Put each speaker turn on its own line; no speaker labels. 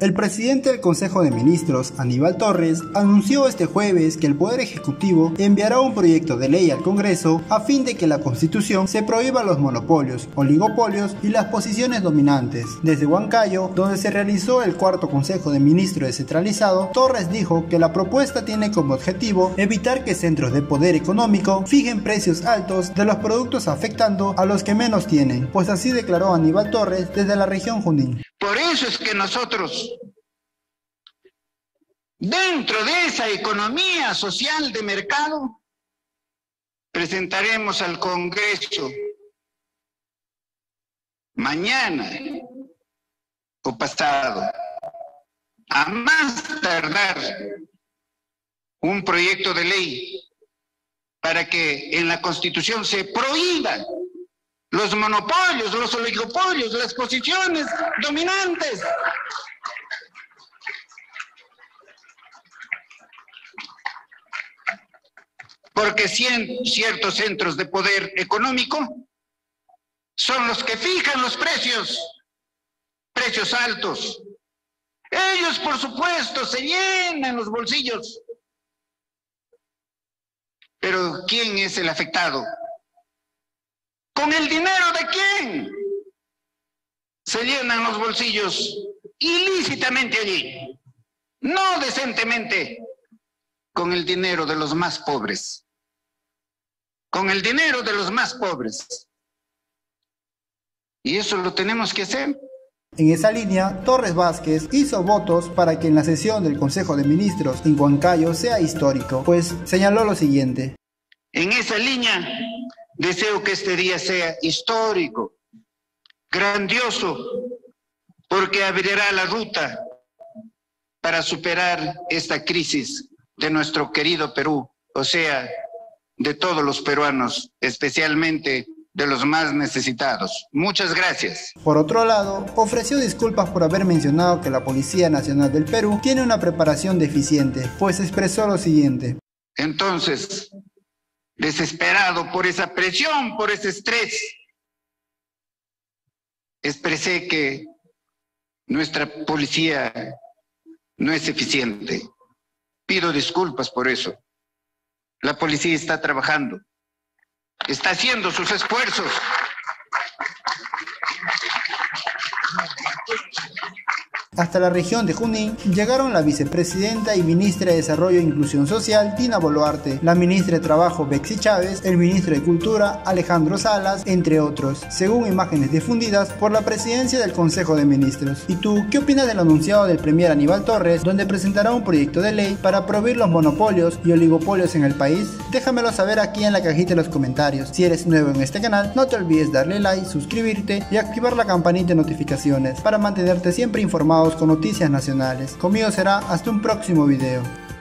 El presidente del Consejo de Ministros, Aníbal Torres, anunció este jueves que el Poder Ejecutivo enviará un proyecto de ley al Congreso a fin de que la Constitución se prohíba los monopolios, oligopolios y las posiciones dominantes. Desde Huancayo, donde se realizó el cuarto Consejo de Ministros descentralizado, Torres dijo que la propuesta tiene como objetivo evitar que centros de poder económico fijen precios altos de los productos afectando a los que menos tienen, pues así declaró Aníbal Torres desde la región Junín.
Por eso es que nosotros, dentro de esa economía social de mercado, presentaremos al Congreso mañana o pasado, a más tardar, un proyecto de ley para que en la Constitución se prohíban los monopolios, los oligopolios, las posiciones dominantes. Porque ciertos centros de poder económico son los que fijan los precios altos. Ellos, por supuesto, se llenan los bolsillos. Pero ¿quién es el afectado? ¿Con el dinero de quién se llenan los bolsillos ilícitamente allí? No decentemente, con el dinero de los más pobres. Con el dinero de los más pobres. Y eso lo tenemos que hacer.
En esa línea, Torres Vázquez hizo votos para que en la sesión del Consejo de Ministros en Huancayo sea histórico, pues señaló lo siguiente.
En esa línea, deseo que este día sea histórico, grandioso, porque abrirá la ruta para superar esta crisis de nuestro querido Perú, o sea, de todos los peruanos, especialmente de los más necesitados. Muchas gracias.
Por otro lado, ofreció disculpas por haber mencionado que la Policía Nacional del Perú tiene una preparación deficiente, pues expresó lo siguiente.
Entonces, desesperado por esa presión, por ese estrés, expresé que nuestra policía no es eficiente. Pido disculpas por eso. La policía está trabajando, está haciendo sus esfuerzos.
Hasta la región de Junín llegaron la vicepresidenta y ministra de Desarrollo e Inclusión Social, Dina Boluarte, la ministra de Trabajo, Betsy Chávez, el ministro de Cultura, Alejandro Salas, entre otros, según imágenes difundidas por la presidencia del Consejo de Ministros. ¿Y tú, qué opinas del anunciado del premier Aníbal Torres, donde presentará un proyecto de ley para prohibir los monopolios y oligopolios en el país? Déjamelo saber aquí en la cajita de los comentarios. Si eres nuevo en este canal, no te olvides darle like, suscribirte y activar la campanita de notificaciones para mantenerte siempre informado con noticias nacionales. Conmigo será hasta un próximo video.